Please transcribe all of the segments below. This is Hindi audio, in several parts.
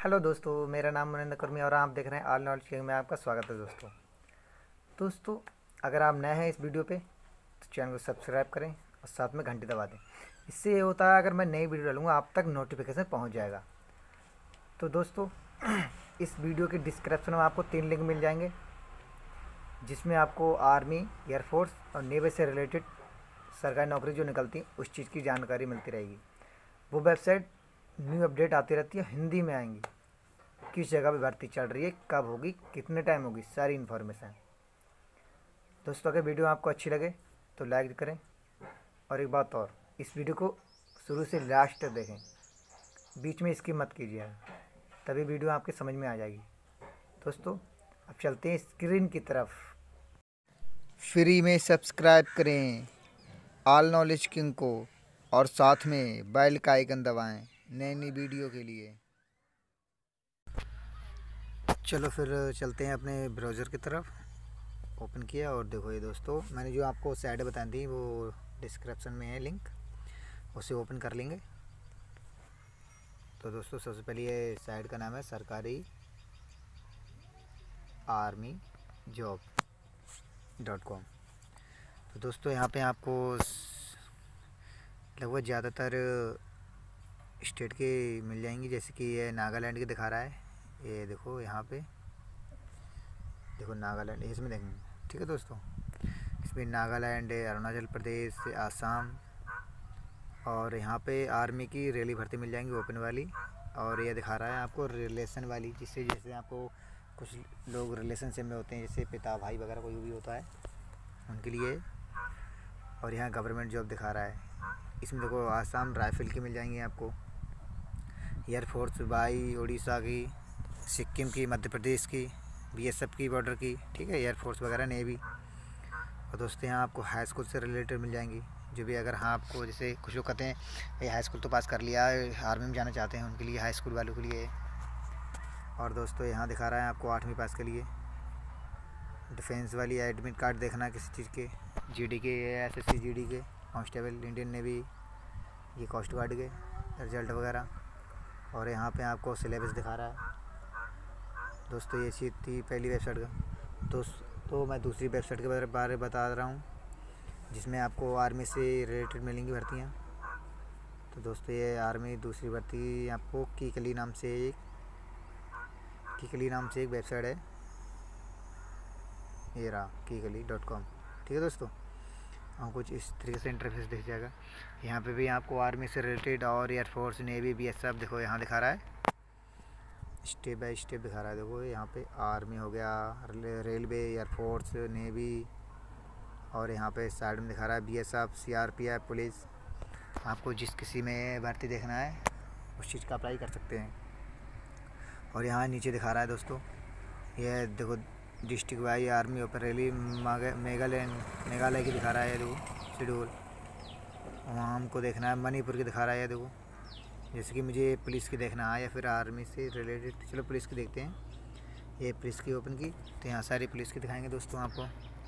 हेलो दोस्तों, मेरा नाम मनिंदर कर्मी और आप देख रहे हैं ऑल नॉलेज किंग में। आपका स्वागत है दोस्तों। अगर आप नए हैं इस वीडियो पे तो चैनल को सब्सक्राइब करें और साथ में घंटी दबा दें। इससे ये होता है, अगर मैं नई वीडियो डालूंगा आप तक नोटिफिकेशन पहुंच जाएगा। तो दोस्तों, इस वीडियो के डिस्क्रिप्शन में आपको 3 लिंक मिल जाएंगे, जिसमें आपको आर्मी, एयरफोर्स और नेवी से रिलेटेड सरकारी नौकरी जो निकलती है उस चीज़ की जानकारी मिलती रहेगी। वो वेबसाइट न्यू अपडेट आती रहती है, हिंदी में आएंगी। किस जगह पे भर्ती चल रही है, कब होगी, कितने टाइम होगी, सारी इन्फॉर्मेशन। दोस्तों, अगर वीडियो आपको अच्छी लगे तो लाइक करें, और एक बात और, इस वीडियो को शुरू से लास्ट तक देखें, बीच में स्किप मत कीजिए, तभी वीडियो आपके समझ में आ जाएगी। दोस्तों, अब चलते हैं स्क्रीन की तरफ। फ्री में सब्सक्राइब करें ऑल नॉलेज किंग को और साथ में बेल का आइकन दबाएं नई नई वीडियो के लिए। चलो फिर चलते हैं अपने ब्राउज़र की तरफ। ओपन किया और देखो ये दोस्तों, मैंने जो आपको साइड बताई थी वो डिस्क्रिप्शन में है लिंक, उसे ओपन कर लेंगे। तो दोस्तों, सबसे पहले ये साइट का नाम है सरकारी आर्मी जॉब.com। तो दोस्तों, यहाँ पे आपको लगभग ज़्यादातर स्टेट के मिल जाएंगी, जैसे कि ये नागालैंड के दिखा रहा है। ये देखो, यहाँ पे देखो नागालैंड, इसमें देखेंगे। ठीक है दोस्तों, इसमें नागालैंड, अरुणाचल प्रदेश, आसाम, और यहाँ पे आर्मी की रैली भर्ती मिल जाएंगी ओपन वाली। और ये दिखा रहा है आपको रिलेशन वाली, जिससे जैसे आपको कुछ लोग रिलेशनशिप में होते हैं, जैसे पिता भाई वगैरह कोई भी होता है उनके लिए। और यहाँ गवर्नमेंट जॉब दिखा रहा है। इसमें देखो आसाम राइफल की मिल जाएंगी आपको, एयरफोर्स बाई उड़ीसा की, सिक्किम की, मध्य प्रदेश की, बीएसएफ की बॉर्डर की, ठीक है, एयरफोर्स वगैरह, नेवी। और दोस्तों, यहाँ आपको हाई स्कूल से रिलेटेड मिल जाएंगी, जो भी अगर हाँ आपको, जैसे कुछ लोग कहते हैं ये हाई स्कूल तो पास कर लिया, आर्मी में जाना चाहते हैं, उनके लिए हाई स्कूल वालों के लिए। और दोस्तों, यहाँ दिखा रहा है आपको 8वीं पास के लिए डिफेंस वाली एडमिट कार्ड देखना किसी चीज़ के, जीडी के, एसएससी जीडी के, कांस्टेबल, इंडियन नेवी, ये कोस्ट गार्ड के रिजल्ट वगैरह। और यहाँ पे आपको सिलेबस दिखा रहा है। दोस्तों, ये चीज़ थी पहली वेबसाइट का। दोस्तों, मैं दूसरी वेबसाइट के बारे में बता रहा हूँ, जिसमें आपको आर्मी से रिलेटेड मिलेंगी भर्तियाँ। तो दोस्तों, ये आर्मी दूसरी भर्ती आपको कीकली नाम से एक वेबसाइट है, ये रहा कीकली.com। ठीक है दोस्तों, हम कुछ इस तरीके से इंटरफेस दिख जाएगा। यहाँ पे भी आपको आर्मी से रिलेटेड और एयरफोर्स, नेवी, बीएसएफ, देखो यहाँ दिखा रहा है, स्टेप बाय स्टेप दिखा रहा है। देखो यहाँ पे आर्मी हो गया, रेलवे, एयरफोर्स, नेवी, और यहाँ पे साइड में दिखा रहा है बीएसएफ, सीआरपीएफ, पुलिस। आपको जिस किसी में भर्ती देखना है उस चीज़ का अप्लाई कर सकते हैं। और यहाँ नीचे दिखा रहा है दोस्तों, ये देखो district wise army open rally Meghalaya की दिखा रहा है, देखो शेड्यूल। वहाँ हमको देखना है मणिपुर की दिखा रहा है, देखो। जैसे कि मुझे पुलिस की देखना है या फिर आर्मी से रिलेटेड, चलो पुलिस की देखते हैं। ये पुलिस की ओपन की, तो यहाँ सारी पुलिस की दिखाएंगे दोस्तों आपको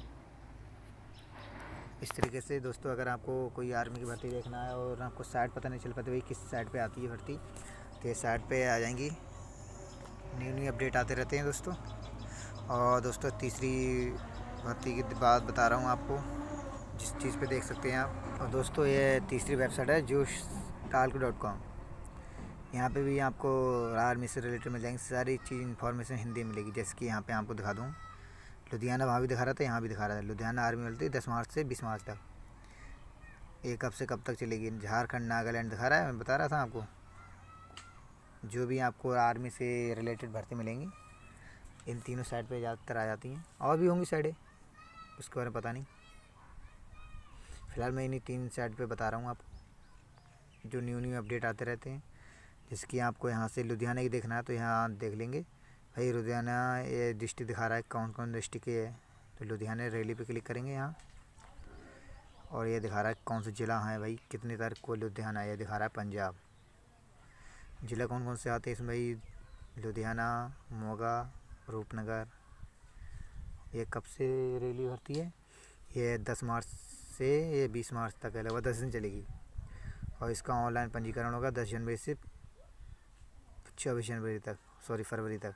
इस तरीके से। दोस्तों, अगर आपको कोई आर्मी की भर्ती देखना है और आपको साइट पता नहीं चल पाती भाई किस साइट पे आती है भर्ती, तो ये साइट पे आ जाएंगी, न्यू अपडेट आते रहते हैं दोस्तों। और दोस्तों, तीसरी भर्ती की बात बता रहा हूँ आपको, जिस चीज़ पे देख सकते हैं आप। और दोस्तों, ये तीसरी वेबसाइट है joshtalk.com। यहाँ पे भी आपको आर्मी से रिलेटेड मिल जाएंगी सारी चीज़, इन्फॉर्मेशन हिंदी मिलेगी। जैसे कि यहाँ पे आपको दिखा दूँ, लुधियाना वहाँ भी दिखा रहा था, यहाँ भी दिखा रहा था। लुधियाना आर्मी मिलती है 10 मार्च से 20 मार्च तक। ये कब से कब तक चलेगी। झारखंड, नागालैंड दिखा रहा है, मैं बता रहा था आपको। जो भी आपको आर्मी से रिलेटेड भर्ती मिलेंगी इन तीनों साइड पे ज़्यादातर आ जाती हैं, और भी होंगी साइडें, उसके बारे में पता नहीं। फ़िलहाल मैं इन्हीं 3 साइड पे बता रहा हूँ आपको, जो न्यू अपडेट आते रहते हैं। जिसकी आपको यहाँ से लुधियाना की देखना है तो यहाँ देख लेंगे भाई, लुधियाना ये डिस्ट्रिक्ट दिखा रहा है, कौन कौन डिस्ट्रिक्ट है। तो लुधियाना रैली पे क्लिक करेंगे यहाँ, और ये दिखा रहा है कौन सा ज़िला है भाई, कितनी तारीख को लुधियाना, ये दिखा रहा है पंजाब। ज़िला कौन कौन से आते हैं इसमें भाई, लुधियाना, मोगा, रूपनगर। ये कब से रैली भरती है, ये 10 मार्च से ये 20 मार्च तक है, लगभग 10 दिन चलेगी। और इसका ऑनलाइन पंजीकरण होगा 10 जनवरी से 24 जनवरी तक। सॉरी फरवरी तक,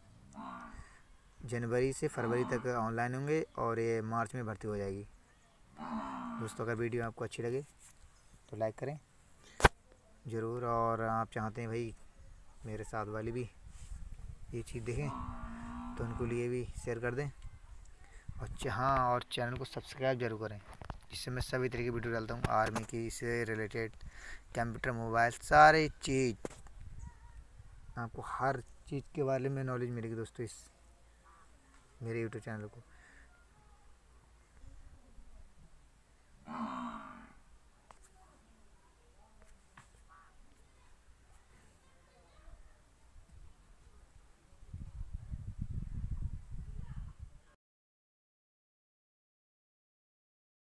जनवरी से फरवरी तक ऑनलाइन होंगे और ये मार्च में भर्ती हो जाएगी। दोस्तों अगर वीडियो आपको अच्छी लगे तो लाइक करें ज़रूर, और आप चाहते हैं भाई मेरे साथ वाली भी ये चीज़ देखें तो उनको लिए भी शेयर कर दें, और हाँ और चैनल को सब्सक्राइब जरूर करें, जिससे मैं सभी तरह की वीडियो डालता हूँ आर्मी की से रिलेटेड, कंप्यूटर, मोबाइल, सारे चीज़ आपको हर चीज़ के बारे में नॉलेज मिलेगी दोस्तों इस मेरे यूट्यूब चैनल को।